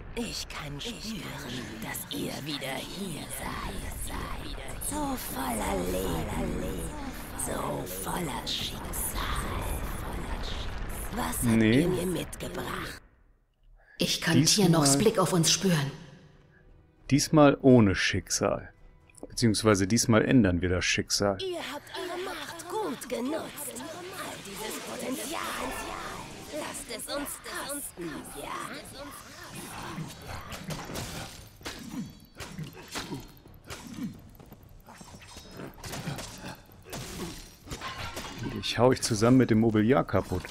Ich kann spüren, dass ihr wieder hier seid. So voller Leben, so voller Schicksal. Was habt ihr mir mitgebracht? Ich kann Tirnochs Blick auf uns spüren. Diesmal ohne Schicksal. Beziehungsweise diesmal ändern wir das Schicksal. Ihr habt eure Macht gut genutzt. All dieses Potenzial. Lasst es uns kosten, ja? Ich hau euch zusammen mit dem Mobiliar kaputt.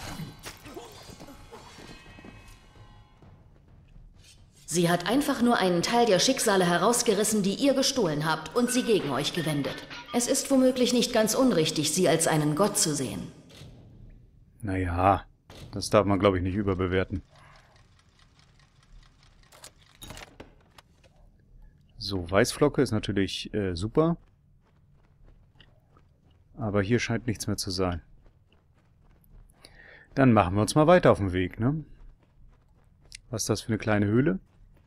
Sie hat einfach nur einen Teil der Schicksale herausgerissen, die ihr gestohlen habt, und sie gegen euch gewendet. Es ist womöglich nicht ganz unrichtig, sie als einen Gott zu sehen. Naja, das darf man, glaube ich, nicht überbewerten. So, Weißflocke ist natürlich super. Aber hier scheint nichts mehr zu sein. Dann machen wir uns mal weiter auf den Weg, ne? Was ist das für eine kleine Höhle?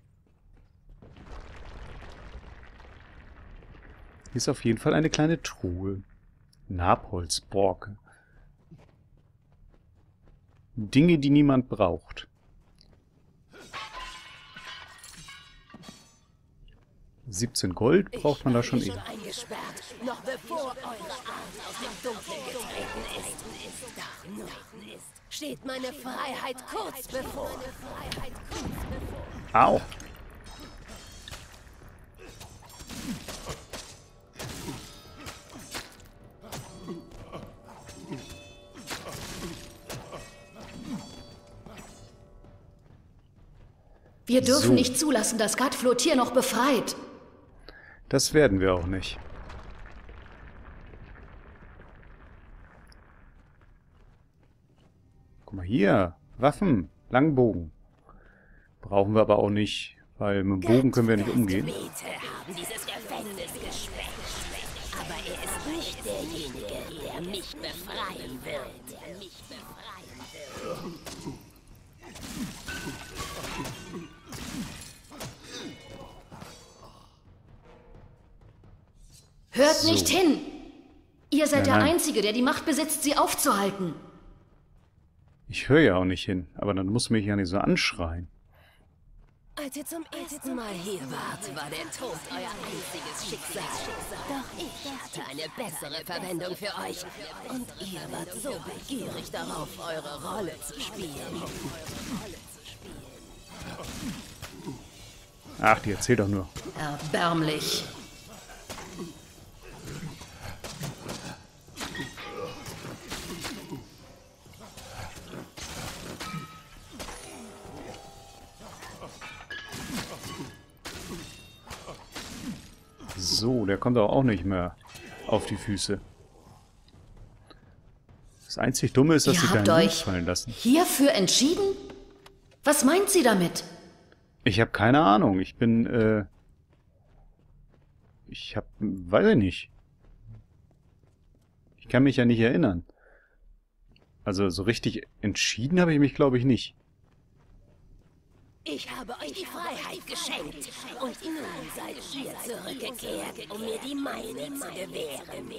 Hier ist auf jeden Fall eine kleine Truhe. Nabholzborke. Dinge, die niemand braucht. 17 Gold braucht man da schon eher. Noch bevor eure Art aus dem Dunkeln getreten ist. Doch nun steht meine Freiheit kurz bevor. Au! Wir dürfen nicht zulassen, dass Gatflo Tirnoch befreit. Das werden wir auch nicht. Guck mal hier. Waffen. Langbogen. Brauchen wir aber auch nicht, weil mit dem Bogen können wir nicht umgehen. Haben dieses Gefängnis gesprengt. Aber er ist nicht derjenige, der mich befreien wird. Hört nicht hin! Ihr seid Nein, der Einzige, der die Macht besitzt, sie aufzuhalten. Ich höre ja auch nicht hin, aber dann muss mich ja nicht so anschreien. Als ihr zum ersten Mal hier wart, war der Tod euer einziges Schicksal. Doch ich hatte eine bessere Verwendung für euch. Und ihr wart so begierig darauf, eure Rolle zu spielen. Ach, die erzählt doch nur. Erbärmlich. So, der kommt aber auch nicht mehr auf die Füße. Das einzig Dumme ist, dass sie Ihr habt keinen Mut euch fallen lassen. hierfür entschieden? Was meint sie damit? Ich habe keine Ahnung. Ich bin, weiß ich nicht. Ich kann mich ja nicht erinnern. Also so richtig entschieden habe ich mich, glaube ich, nicht. Ich habe euch die Freiheit geschenkt. Und nun seid ihr zurückgekehrt, um mir die meine zu gewähren.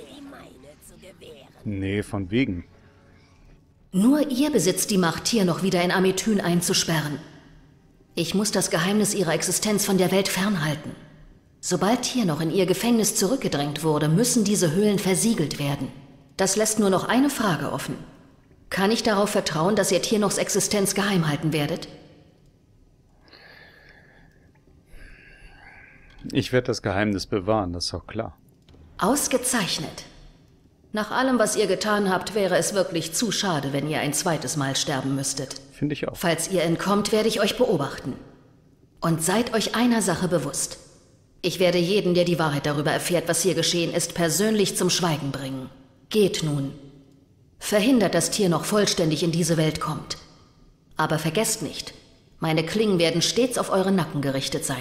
Nee, von wegen. Nur ihr besitzt die Macht, Tirnoch wieder in Amethyn einzusperren. Ich muss das Geheimnis ihrer Existenz von der Welt fernhalten. Sobald Tirnoch in ihr Gefängnis zurückgedrängt wurde, müssen diese Höhlen versiegelt werden. Das lässt nur noch eine Frage offen. Kann ich darauf vertrauen, dass ihr Tirnochs Existenz geheim halten werdet? Ich werde das Geheimnis bewahren, das ist doch klar. Ausgezeichnet. Nach allem, was ihr getan habt, wäre es wirklich zu schade, wenn ihr ein zweites Mal sterben müsstet. Finde ich auch. Falls ihr entkommt, werde ich euch beobachten. Und seid euch einer Sache bewusst. Ich werde jeden, der die Wahrheit darüber erfährt, was hier geschehen ist, persönlich zum Schweigen bringen. Geht nun. Verhindert, dass Tirnoch vollständig in diese Welt kommt. Aber vergesst nicht, meine Klingen werden stets auf euren Nacken gerichtet sein.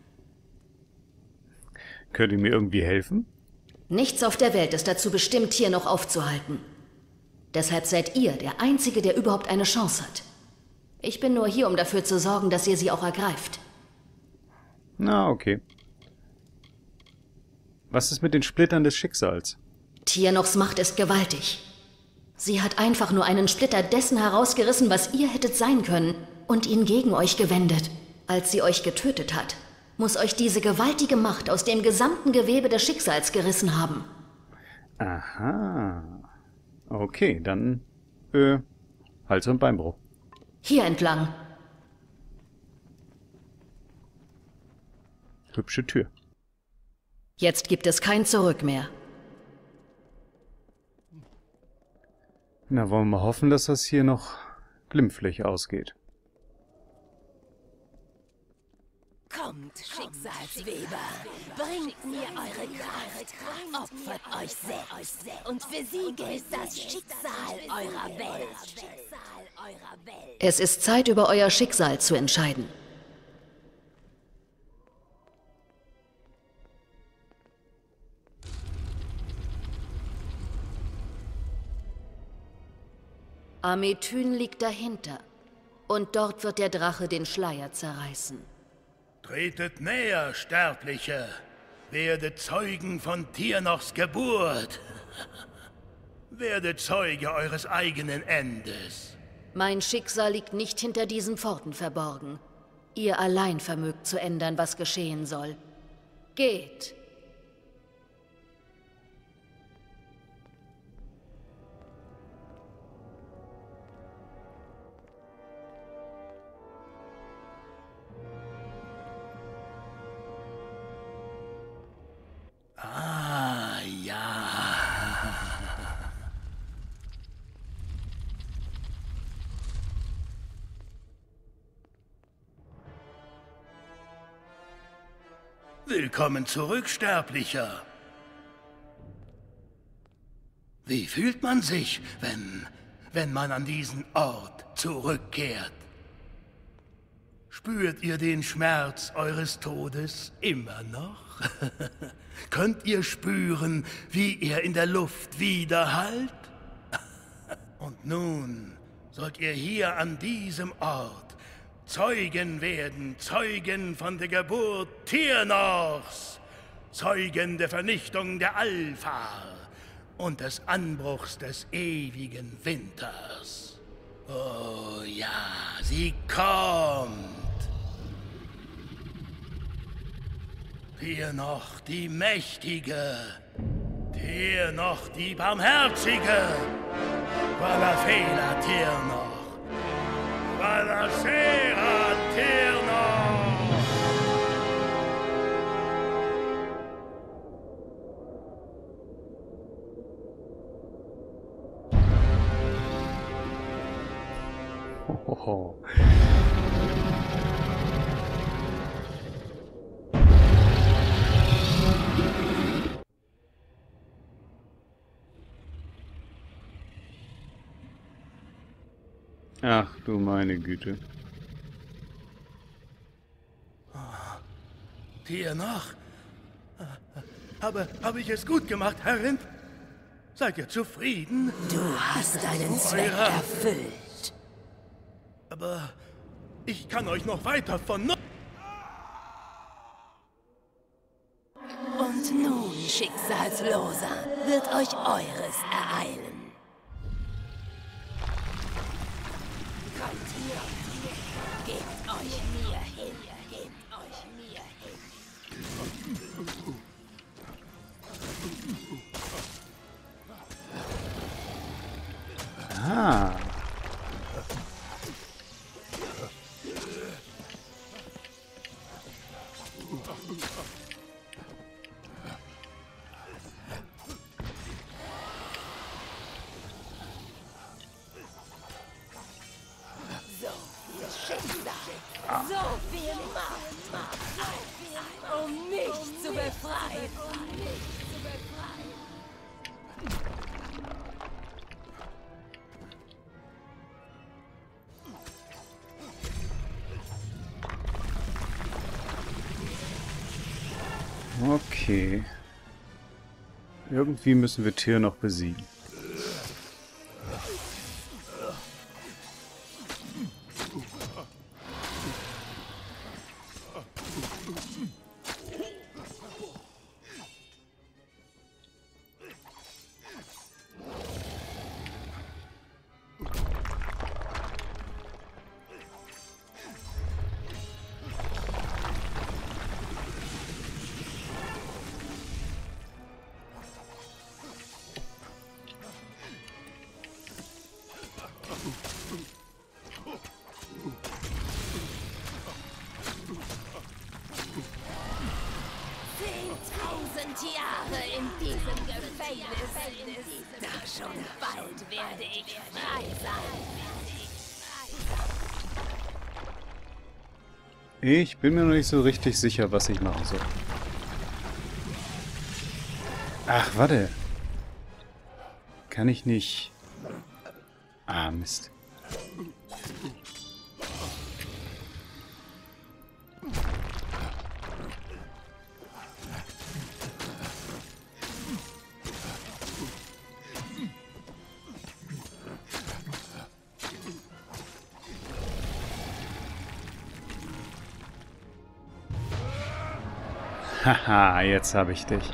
Könnt ihr mir irgendwie helfen? Nichts auf der Welt ist dazu bestimmt, Tirnoch aufzuhalten. Deshalb seid ihr der Einzige, der überhaupt eine Chance hat. Ich bin nur hier, um dafür zu sorgen, dass ihr sie auch ergreift. Na, okay. Was ist mit den Splittern des Schicksals? Tiernochs Macht ist gewaltig. Sie hat einfach nur einen Splitter dessen herausgerissen, was ihr hättet sein können, und ihn gegen euch gewendet. Als sie euch getötet hat, muss euch diese gewaltige Macht aus dem gesamten Gewebe des Schicksals gerissen haben. Aha. Okay, dann, Hals- und Beinbruch. Hier entlang. Hübsche Tür. Jetzt gibt es kein Zurück mehr. Na, wollen wir mal hoffen, dass das hier noch glimpflich ausgeht. Kommt, Schicksalsweber, bringt mir eure Kraft, opfert euch selbst, und für sie gilt das Schicksal eurer Welt. Es ist Zeit, über euer Schicksal zu entscheiden. Amethyn liegt dahinter. Und dort wird der Drache den Schleier zerreißen. Tretet näher, Sterbliche. Werdet Zeugen von Tiernochs Geburt. Werdet Zeuge eures eigenen Endes. Mein Schicksal liegt nicht hinter diesen Pforten verborgen. Ihr allein vermögt zu ändern, was geschehen soll. Geht! Ah, ja. Willkommen zurück, Sterblicher. Wie fühlt man sich, wenn man an diesen Ort zurückkehrt? Spürt ihr den Schmerz eures Todes immer noch? Könnt ihr spüren, wie er in der Luft widerhallt? Und nun sollt ihr hier an diesem Ort Zeugen werden, Zeugen von der Geburt Tiernochs, Zeugen der Vernichtung der Alfar und des Anbruchs des ewigen Winters. Oh ja, sie kommt. Tiernoch die Mächtige, Tiernoch die Barmherzige, Valafela Tiernoch, Valacera Tiernoch. Hohoho. Ach du meine Güte. Tiernoch? Habe ich es gut gemacht, Herrin? Seid ihr zufrieden? Du hast deinen Zweck erfüllt. Aber ich kann euch noch weiter von... Und nun, Schicksalsloser, wird euch eures ereilen. Kommt hier, gebt euch mir hin, gebt euch mir hin. Ah. So viel Macht, um mich zu befreien. Okay. Irgendwie müssen wir Tyr noch besiegen. Jahre in diesem Gefängnis. Doch schon bald werde ich frei sein. Ich bin mir noch nicht so richtig sicher, was ich machen soll. Ach, warte. Kann ich nicht... Ah, Mist. Haha, jetzt habe ich dich.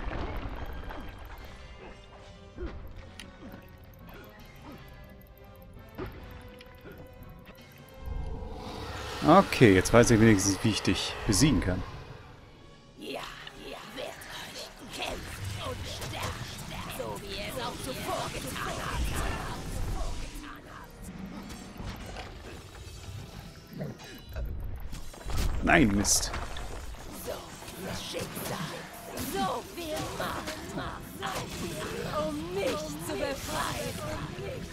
Okay, jetzt weiß ich wenigstens, wie ich dich besiegen kann. Ja, ihr werdet euch kämpfen und sterben, so wie ihr es auch zuvor getan habt. Nein, Mist. So viel Schicksal, so viel Macht, um mich zu befreien.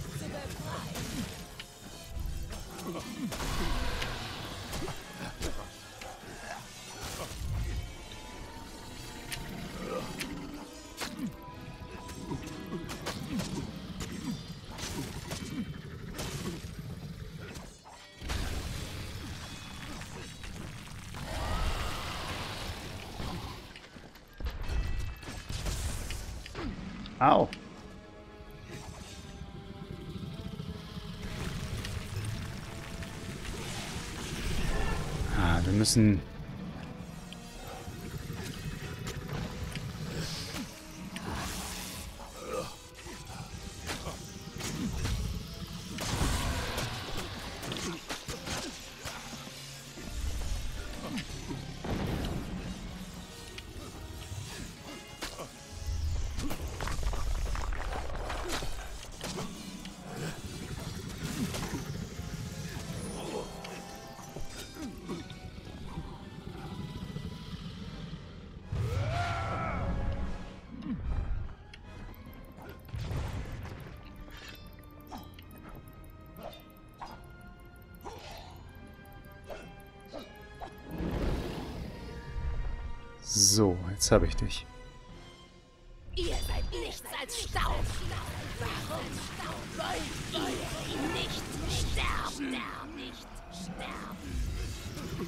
Au. Ah, wir müssen... So, jetzt habe ich dich. Ihr seid nichts als Staub. Warum wollt ihr nicht sterben? Nicht sterben.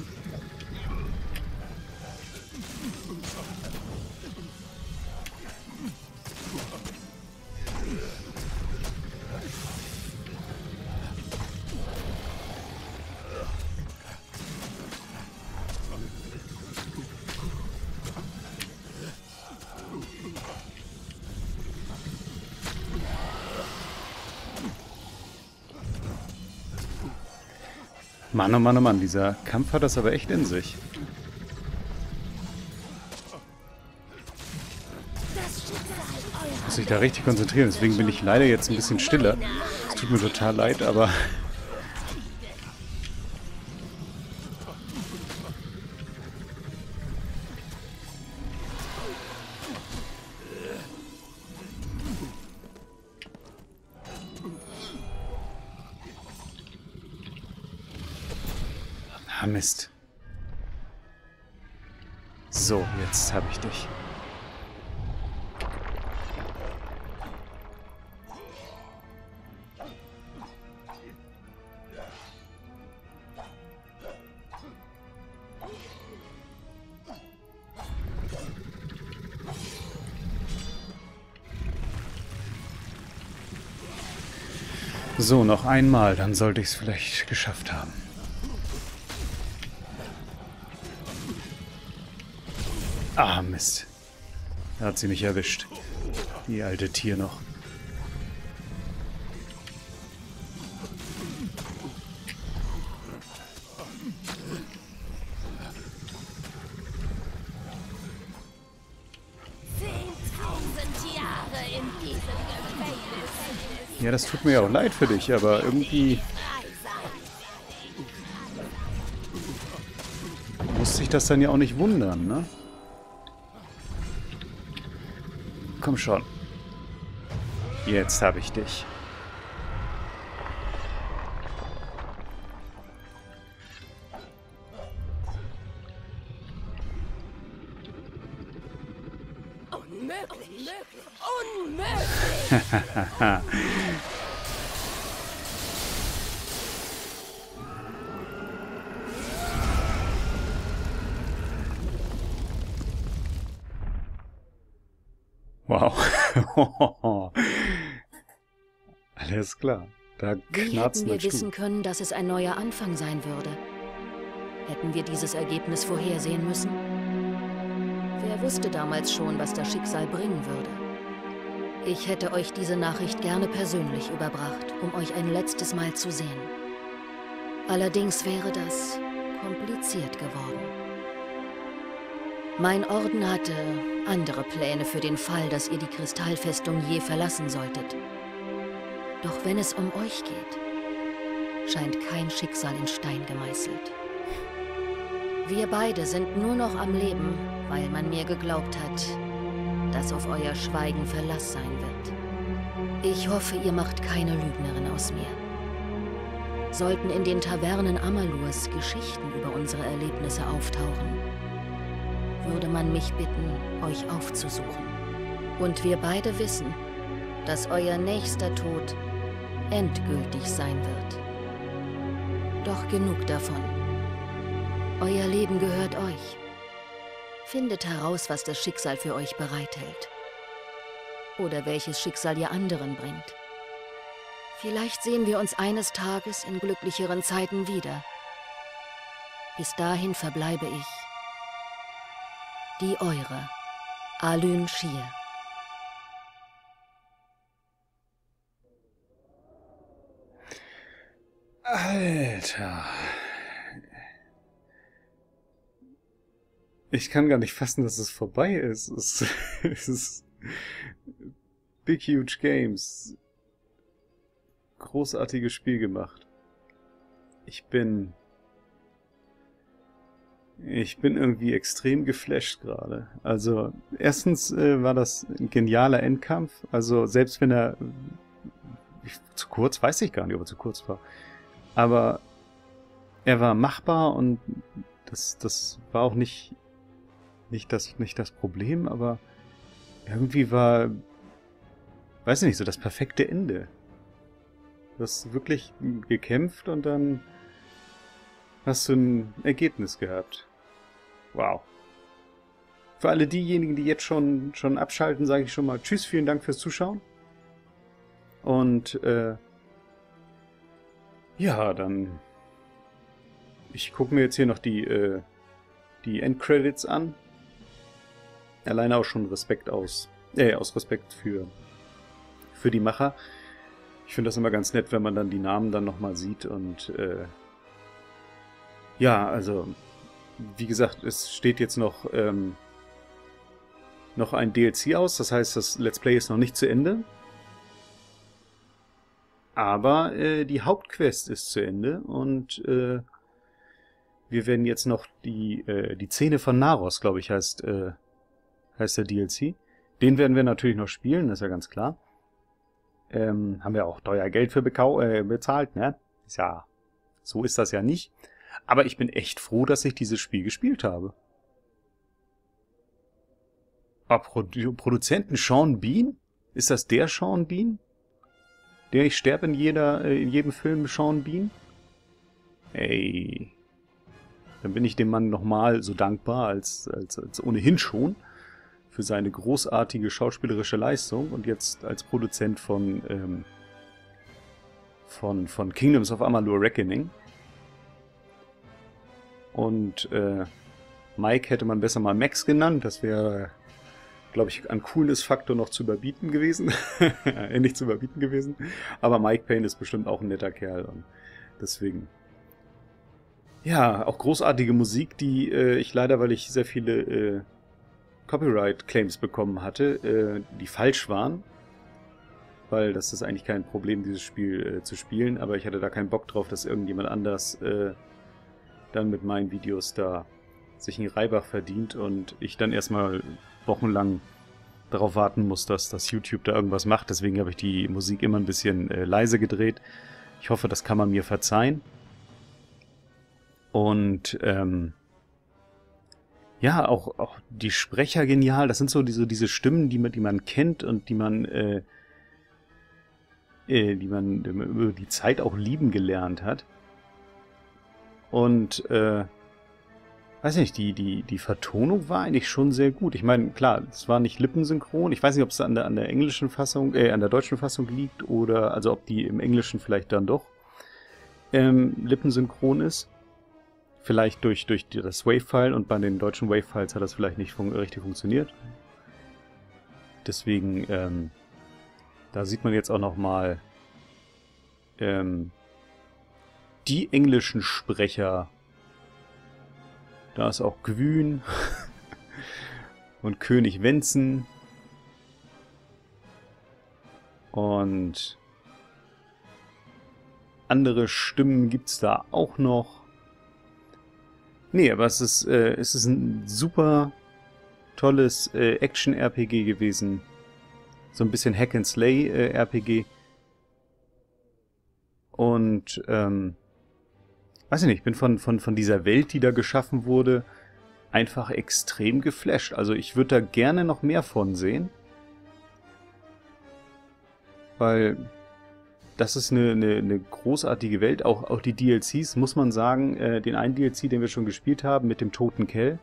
Mann, oh Mann, oh Mann, dieser Kampf hat das aber echt in sich. Muss sich da richtig konzentrieren, deswegen bin ich leider jetzt ein bisschen stiller. Es tut mir total leid, aber... Ah, Mist. So, jetzt habe ich dich. So, noch einmal, dann sollte ich es vielleicht geschafft haben. Ah, Mist. Da hat sie mich erwischt. Die alte Tier noch. Jahre in diesem Gefängnis. Ja, das tut mir ja auch leid für dich, aber irgendwie muss sich das dann ja auch nicht wundern, ne? Komm schon. Jetzt habe ich dich. Unmöglich! Unmöglich! Wow. Alles klar. Da Wie knarzt hätten wir mein Stuhl. wissen können, dass es ein neuer Anfang sein würde? Hätten wir dieses Ergebnis vorhersehen müssen? Wer wusste damals schon, was das Schicksal bringen würde? Ich hätte euch diese Nachricht gerne persönlich überbracht, um euch ein letztes Mal zu sehen. Allerdings wäre das kompliziert geworden. Mein Orden hatte andere Pläne für den Fall, dass ihr die Kristallfestung je verlassen solltet. Doch wenn es um euch geht, scheint kein Schicksal in Stein gemeißelt. Wir beide sind nur noch am Leben, weil man mir geglaubt hat, dass auf euer Schweigen Verlass sein wird. Ich hoffe, ihr macht keine Lügnerin aus mir. Sollten in den Tavernen Amalurs Geschichten über unsere Erlebnisse auftauchen, würde man mich bitten, euch aufzusuchen. Und wir beide wissen, dass euer nächster Tod endgültig sein wird. Doch genug davon. Euer Leben gehört euch. Findet heraus, was das Schicksal für euch bereithält. Oder welches Schicksal ihr anderen bringt. Vielleicht sehen wir uns eines Tages in glücklicheren Zeiten wieder. Bis dahin verbleibe ich die eure, Alyn Shir. Alter. Ich kann gar nicht fassen, dass es vorbei ist. Es ist Big Huge Games. Großartiges Spiel gemacht. Ich bin irgendwie extrem geflasht gerade. Also, erstens war das ein genialer Endkampf. Also, selbst wenn er zu kurz, weiß ich gar nicht, ob er zu kurz war. Aber er war machbar und das war auch nicht das Problem, aber irgendwie war, weiß ich nicht, so das perfekte Ende. Du hast wirklich gekämpft und dann hast du ein Ergebnis gehabt. Wow. Für alle diejenigen, die jetzt schon abschalten, sage ich schon mal Tschüss, vielen Dank fürs Zuschauen. Und ja, dann ich gucke mir jetzt hier noch die Endcredits an. Alleine auch schon aus Respekt für die Macher. Ich finde das immer ganz nett, wenn man dann die Namen dann nochmal sieht und ja, also wie gesagt, es steht jetzt noch ein DLC aus, das heißt, das Let's Play ist noch nicht zu Ende. Aber die Hauptquest ist zu Ende und wir werden jetzt noch die Zähne von Naros, glaube ich, heißt der DLC. Den werden wir natürlich noch spielen, das ist ja ganz klar. Haben wir auch teuer Geld für bezahlt, ne? Ja, so ist das ja nicht. Aber ich bin echt froh, dass ich dieses Spiel gespielt habe. Produzenten Sean Bean? Ist das der Sean Bean? Der ich sterbe in jedem Film Sean Bean? Ey. Dann bin ich dem Mann nochmal so dankbar als ohnehin schon für seine großartige schauspielerische Leistung und jetzt als Produzent von Kingdoms of Amalur Reckoning. Und Mike hätte man besser mal Max genannt, das wäre, glaube ich, an Coolness-Faktor noch zu überbieten gewesen. Nicht zu überbieten gewesen. Aber Mike Payne ist bestimmt auch ein netter Kerl und deswegen. Ja, auch großartige Musik, die ich leider, weil ich sehr viele Copyright-Claims bekommen hatte, die falsch waren. Weil das ist eigentlich kein Problem, dieses Spiel zu spielen, aber ich hatte da keinen Bock drauf, dass irgendjemand anders dann mit meinen Videos da sich einen Reibach verdient und ich dann erstmal wochenlang darauf warten muss, dass das YouTube da irgendwas macht. Deswegen habe ich die Musik immer ein bisschen leise gedreht. Ich hoffe, das kann man mir verzeihen. Und ja, auch die Sprecher genial. Das sind so diese Stimmen, die man kennt und die man über die Zeit auch lieben gelernt hat. Und weiß nicht, die Vertonung war eigentlich schon sehr gut. Ich meine, klar, es war nicht lippensynchron. Ich weiß nicht, ob es an der englischen Fassung, an der deutschen Fassung liegt oder also ob die im Englischen vielleicht dann doch lippensynchron ist. Vielleicht durch das Wave-File, und bei den deutschen Wave-Files hat das vielleicht nicht richtig funktioniert. Deswegen, da sieht man jetzt auch nochmal die englischen Sprecher. Da ist auch Gwyn und König Wenzel und andere Stimmen gibt es da auch noch. Nee, aber es ist ein super tolles Action-RPG gewesen. So ein bisschen Hack-and-Slay-RPG. Und, weiß ich nicht, ich bin von dieser Welt, die da geschaffen wurde, einfach extrem geflasht. Also ich würde da gerne noch mehr von sehen. Weil das ist eine großartige Welt. Auch die DLCs, muss man sagen, den einen DLC, den wir schon gespielt haben, mit dem toten Kell,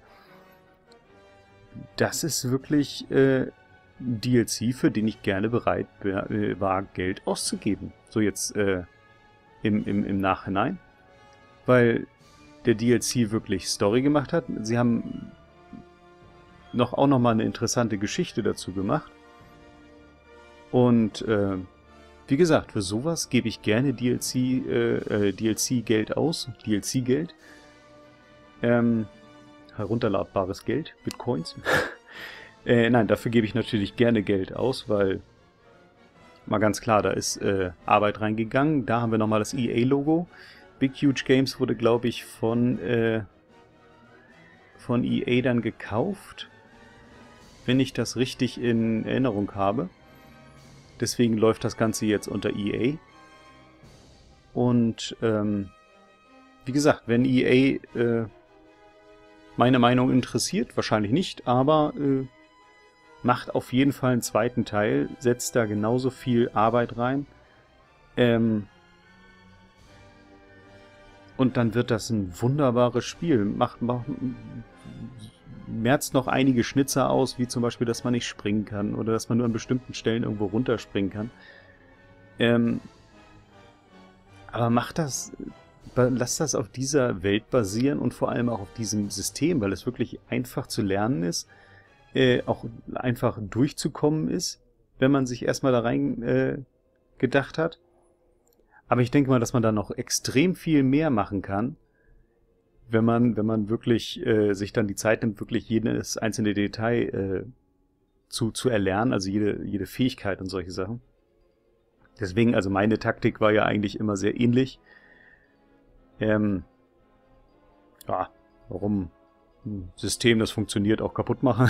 das ist wirklich ein DLC, für den ich gerne bereit war, Geld auszugeben. So jetzt im Nachhinein. Weil der DLC wirklich Story gemacht hat. Sie haben auch noch mal eine interessante Geschichte dazu gemacht. Und wie gesagt, für sowas gebe ich gerne DLC-Geld aus. DLC-Geld. Herunterladbares Geld. Bitcoins. Nein, dafür gebe ich natürlich gerne Geld aus, weil mal ganz klar, da ist Arbeit reingegangen. Da haben wir nochmal das EA-Logo. Big Huge Games wurde, glaube ich, von EA dann gekauft, wenn ich das richtig in Erinnerung habe. Deswegen läuft das Ganze jetzt unter EA. Und wie gesagt, wenn EA meine Meinung interessiert, wahrscheinlich nicht, aber macht auf jeden Fall einen zweiten Teil, setzt da genauso viel Arbeit rein. Und dann wird das ein wunderbares Spiel. Merzt noch einige Schnitzer aus, wie zum Beispiel, dass man nicht springen kann oder dass man nur an bestimmten Stellen irgendwo runterspringen kann. Aber lasst das auf dieser Welt basieren und vor allem auch auf diesem System, weil es wirklich einfach zu lernen ist, auch einfach durchzukommen ist, wenn man sich erstmal da rein gedacht hat. Aber ich denke mal, dass man da noch extrem viel mehr machen kann, wenn man wirklich sich dann die Zeit nimmt, wirklich jedes einzelne Detail zu erlernen, also jede Fähigkeit und solche Sachen. Deswegen, also meine Taktik war ja eigentlich immer sehr ähnlich. Warum ein System, das funktioniert, auch kaputt machen.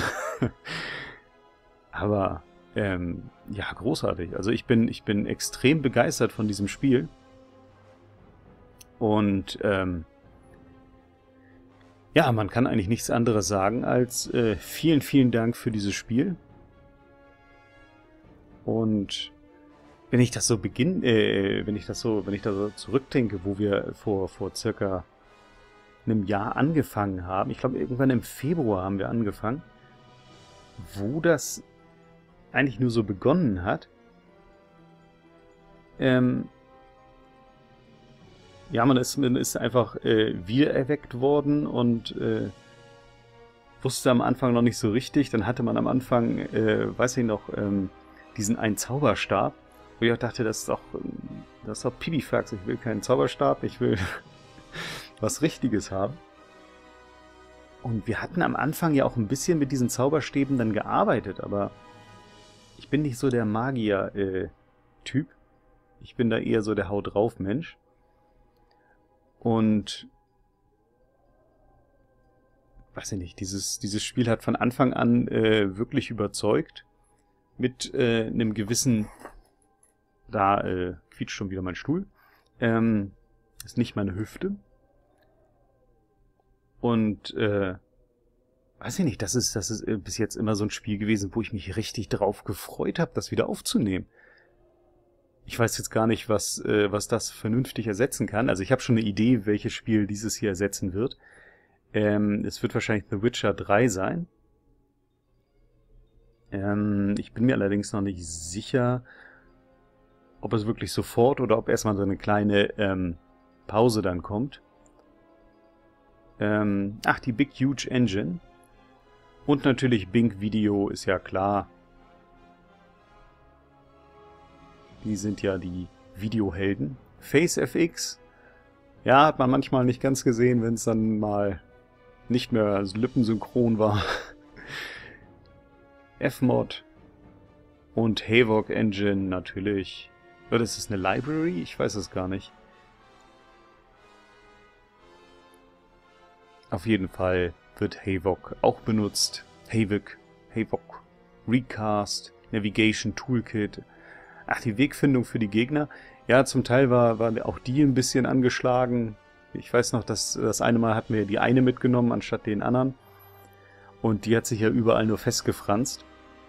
Aber ja, großartig. Also ich bin extrem begeistert von diesem Spiel. Und ja, man kann eigentlich nichts anderes sagen als vielen, vielen Dank für dieses Spiel. Und wenn ich das so wenn ich da so zurückdenke, wo wir vor circa einem Jahr angefangen haben, ich glaube irgendwann im Februar haben wir angefangen, wo das eigentlich nur so begonnen hat, ja, man ist einfach wiedererweckt worden und wusste am Anfang noch nicht so richtig. Dann hatte man am Anfang, weiß ich noch, diesen einen Zauberstab, wo ich auch dachte, das ist doch Pipifax. Ich will keinen Zauberstab, ich will was Richtiges haben. Und wir hatten am Anfang ja auch ein bisschen mit diesen Zauberstäben dann gearbeitet, aber ich bin nicht so der Magier-Typ. Ich bin da eher so der Haut-drauf-Mensch. Und weiß ich nicht, dieses Spiel hat von Anfang an wirklich überzeugt. mit einem gewissen... Da quietscht schon wieder mein Stuhl. Ist nicht meine Hüfte. Und weiß ich nicht, das ist bis jetzt immer so ein Spiel gewesen, wo ich mich richtig drauf gefreut habe, das wieder aufzunehmen. Ich weiß jetzt gar nicht, was das vernünftig ersetzen kann. Also ich habe schon eine Idee, welches Spiel dieses hier ersetzen wird. Es wird wahrscheinlich The Witcher 3 sein. Ich bin mir allerdings noch nicht sicher, ob es wirklich sofort oder ob erstmal so eine kleine Pause dann kommt. Ach, die Big Huge Engine. Und natürlich Bing Video, ist ja klar. Die sind ja die Videohelden. FaceFX. Ja, hat man manchmal nicht ganz gesehen, wenn es dann mal nicht mehr lippensynchron war. Fmod. Und Havok Engine natürlich. Oder ist es eine Library? Ich weiß es gar nicht. Auf jeden Fall wird Havok auch benutzt. Havok, Recast, Navigation Toolkit. Ach, die Wegfindung für die Gegner. Ja, zum Teil war auch die ein bisschen angeschlagen. Ich weiß noch, dass das eine Mal hatten wir die eine mitgenommen, anstatt den anderen. Und die hat sich ja überall nur festgefranst.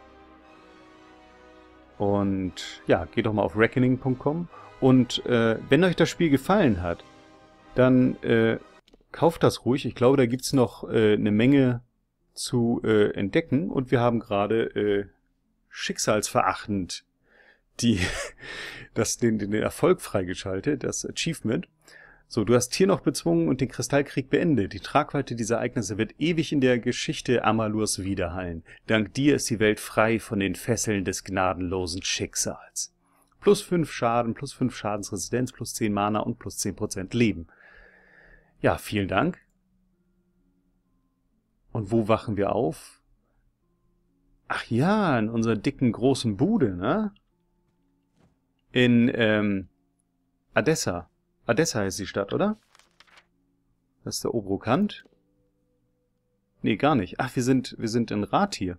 Und ja, geht doch mal auf reckoning.com. Und wenn euch das Spiel gefallen hat, dann kauft das ruhig. Ich glaube, da gibt es noch eine Menge zu entdecken. Und wir haben gerade schicksalsverachtend den Erfolg freigeschaltet, das Achievement. So, du hast hier noch bezwungen und den Kristallkrieg beendet. Die Tragweite dieser Ereignisse wird ewig in der Geschichte Amalurs widerhallen. Dank dir ist die Welt frei von den Fesseln des gnadenlosen Schicksals. Plus 5 Schaden, plus 5 Schadensresistenz, plus 10 Mana und plus 10% Leben. Ja, vielen Dank. Und wo wachen wir auf? Ach ja, in unserer dicken, großen Bude, ne? In, Adessa. Adessa heißt die Stadt, oder? Das ist der Obrokant. Nee, gar nicht. Ach, wir sind in Rathir.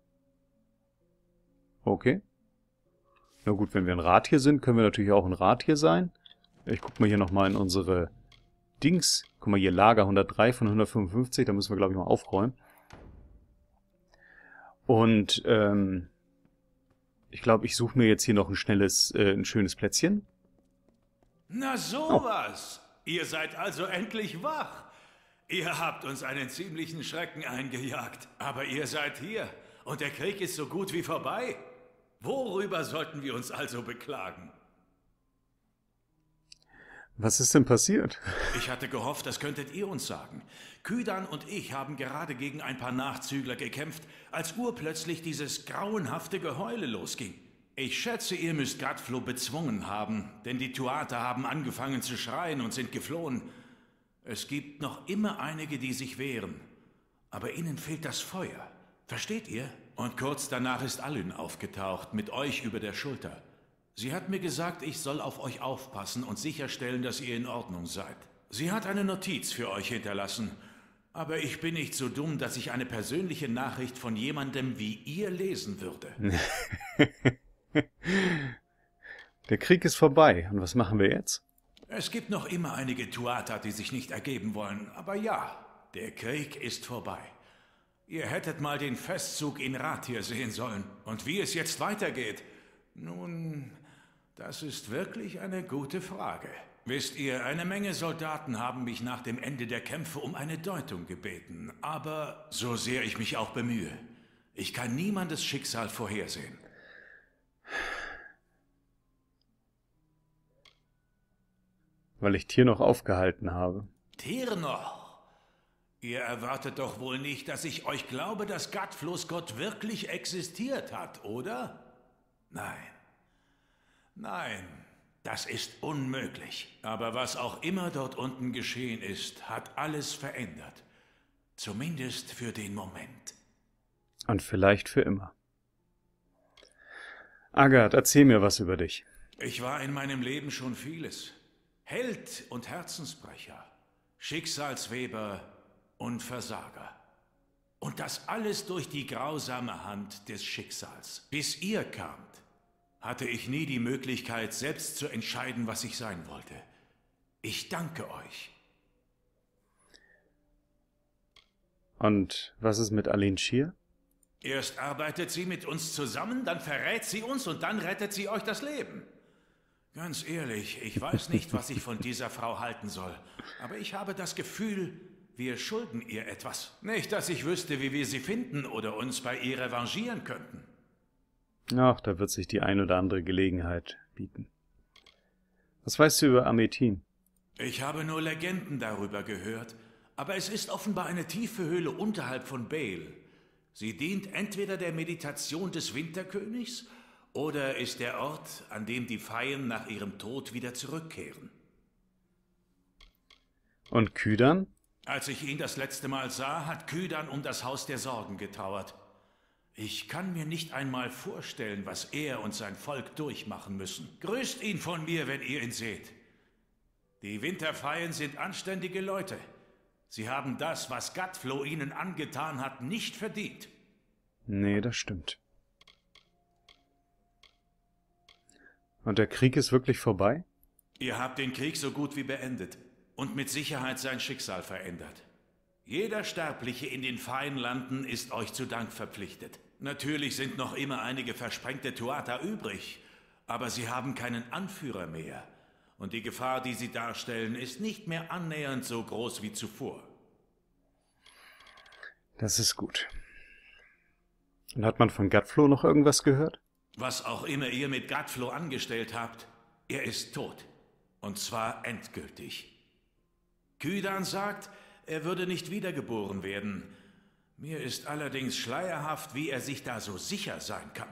Okay. Na gut, wenn wir in Rathir sind, können wir natürlich auch in Rathir sein. Ich guck mal hier nochmal in unsere Dings. Guck mal hier, Lager 103 von 155. Da müssen wir, glaube ich, mal aufräumen. Und, ich glaube, ich suche mir jetzt hier noch ein schönes Plätzchen. Na sowas! Oh. Ihr seid also endlich wach. Ihr habt uns einen ziemlichen Schrecken eingejagt. Aber ihr seid hier. Und der Krieg ist so gut wie vorbei. Worüber sollten wir uns also beklagen? Was ist denn passiert? Ich hatte gehofft, das könntet ihr uns sagen. Kydan und ich haben gerade gegen ein paar Nachzügler gekämpft, als urplötzlich dieses grauenhafte Geheule losging. Ich schätze, ihr müsst Gatflo bezwungen haben, denn die Tuatha haben angefangen zu schreien und sind geflohen. Es gibt noch immer einige, die sich wehren. Aber ihnen fehlt das Feuer. Versteht ihr? Und kurz danach ist Alyn aufgetaucht, mit euch über der Schulter. Sie hat mir gesagt, ich soll auf euch aufpassen und sicherstellen, dass ihr in Ordnung seid. Sie hat eine Notiz für euch hinterlassen. Aber ich bin nicht so dumm, dass ich eine persönliche Nachricht von jemandem wie ihr lesen würde. Der Krieg ist vorbei. Und was machen wir jetzt? Es gibt noch immer einige Tuatha, die sich nicht ergeben wollen. Aber ja, der Krieg ist vorbei. Ihr hättet mal den Festzug in Rathir sehen sollen. Und wie es jetzt weitergeht? Nun, das ist wirklich eine gute Frage. Wisst ihr, eine Menge Soldaten haben mich nach dem Ende der Kämpfe um eine Deutung gebeten. Aber so sehr ich mich auch bemühe, ich kann niemandes Schicksal vorhersehen. Weil ich Tyr noch aufgehalten habe. Tyr noch? Ihr erwartet doch wohl nicht, dass ich euch glaube, dass Gatflos-Gott wirklich existiert hat, oder? Nein. Nein, das ist unmöglich. Aber was auch immer dort unten geschehen ist, hat alles verändert. Zumindest für den Moment. Und vielleicht für immer. Agath, erzähl mir was über dich. Ich war in meinem Leben schon vieles. Held und Herzensbrecher, Schicksalsweber und Versager. Und das alles durch die grausame Hand des Schicksals. Bis ihr kamt, hatte ich nie die Möglichkeit, selbst zu entscheiden, was ich sein wollte. Ich danke euch. Und was ist mit Aline Shear? Erst arbeitet sie mit uns zusammen, dann verrät sie uns und dann rettet sie euch das Leben. Ganz ehrlich, ich weiß nicht, was ich von dieser Frau halten soll. Aber ich habe das Gefühl, wir schulden ihr etwas. Nicht, dass ich wüsste, wie wir sie finden oder uns bei ihr revanchieren könnten. Ach, da wird sich die ein oder andere Gelegenheit bieten. Was weißt du über Ametin? Ich habe nur Legenden darüber gehört, aber es ist offenbar eine tiefe Höhle unterhalb von Bale. Sie dient entweder der Meditation des Winterkönigs oder ist der Ort, an dem die Feyen nach ihrem Tod wieder zurückkehren. Und Kydan? Als ich ihn das letzte Mal sah, hat Kydan um das Haus der Sorgen getrauert. Ich kann mir nicht einmal vorstellen, was er und sein Volk durchmachen müssen. Grüßt ihn von mir, wenn ihr ihn seht. Die Winterfeyen sind anständige Leute. Sie haben das, was Gudflow ihnen angetan hat, nicht verdient. Nee, das stimmt. Und der Krieg ist wirklich vorbei? Ihr habt den Krieg so gut wie beendet und mit Sicherheit sein Schicksal verändert. Jeder Sterbliche in den Feienlanden ist euch zu Dank verpflichtet. Natürlich sind noch immer einige versprengte Tuatha übrig, aber sie haben keinen Anführer mehr. Und die Gefahr, die sie darstellen, ist nicht mehr annähernd so groß wie zuvor. Das ist gut. Und hat man von Gudflow noch irgendwas gehört? Was auch immer ihr mit Gudflow angestellt habt, er ist tot. Und zwar endgültig. Kydan sagt, er würde nicht wiedergeboren werden. Mir ist allerdings schleierhaft, wie er sich da so sicher sein kann.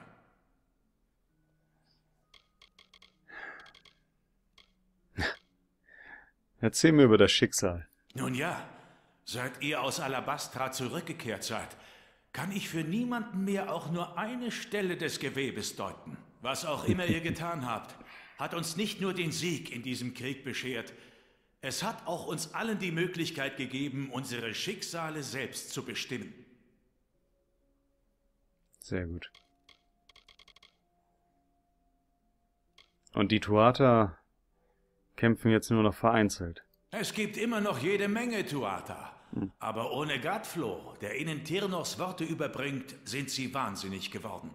Erzähl mir über das Schicksal. Nun ja, seit ihr aus Alabastra zurückgekehrt seid, kann ich für niemanden mehr auch nur eine Stelle des Gewebes deuten. Was auch immer ihr getan habt, hat uns nicht nur den Sieg in diesem Krieg beschert, es hat auch uns allen die Möglichkeit gegeben, unsere Schicksale selbst zu bestimmen. Sehr gut. Und die Tuatha kämpfen jetzt nur noch vereinzelt. Es gibt immer noch jede Menge Tuatha. Aber ohne Gudflow, der ihnen Tirnochs Worte überbringt, sind sie wahnsinnig geworden.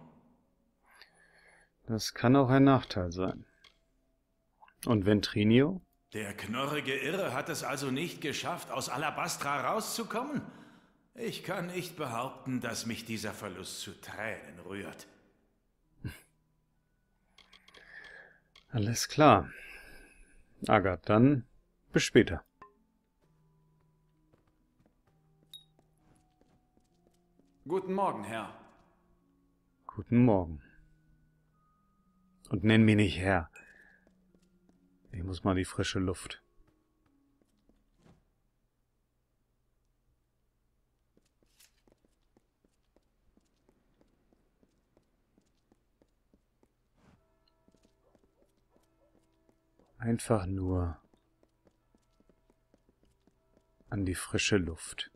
Das kann auch ein Nachteil sein. Und Ventrinio? Der knorrige Irre hat es also nicht geschafft, aus Alabastra rauszukommen? Ich kann nicht behaupten, dass mich dieser Verlust zu Tränen rührt. Alles klar. Agat, dann bis später. Guten Morgen, Herr. Guten Morgen. Und nenn mich nicht Herr. Ich muss mal die frische Luft. Einfach nur an die frische Luft.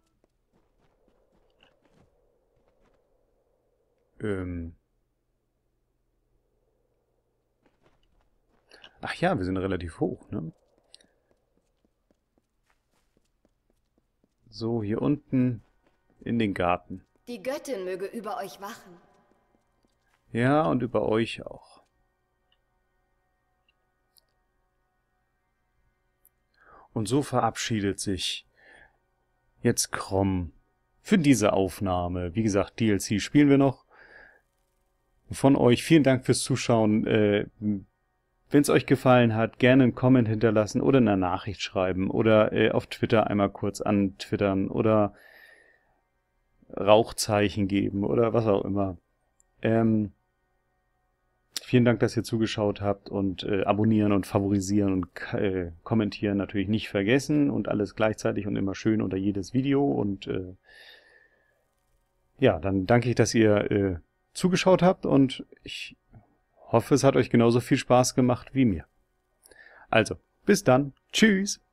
Ach ja, wir sind relativ hoch, ne? So, hier unten in den Garten. Die Göttin möge über euch wachen. Ja, und über euch auch. Und so verabschiedet sich jetzt Chrom für diese Aufnahme. Wie gesagt, DLC spielen wir noch. Von euch vielen Dank fürs Zuschauen. Wenn es euch gefallen hat, gerne einen Comment hinterlassen oder eine Nachricht schreiben oder auf Twitter einmal kurz antwittern oder Rauchzeichen geben oder was auch immer. Vielen Dank, dass ihr zugeschaut habt und abonnieren und favorisieren und kommentieren natürlich nicht vergessen und alles gleichzeitig und immer schön unter jedes Video und ja, dann danke ich, dass ihr zugeschaut habt und ich hoffe, es hat euch genauso viel Spaß gemacht wie mir. Also, bis dann. Tschüss.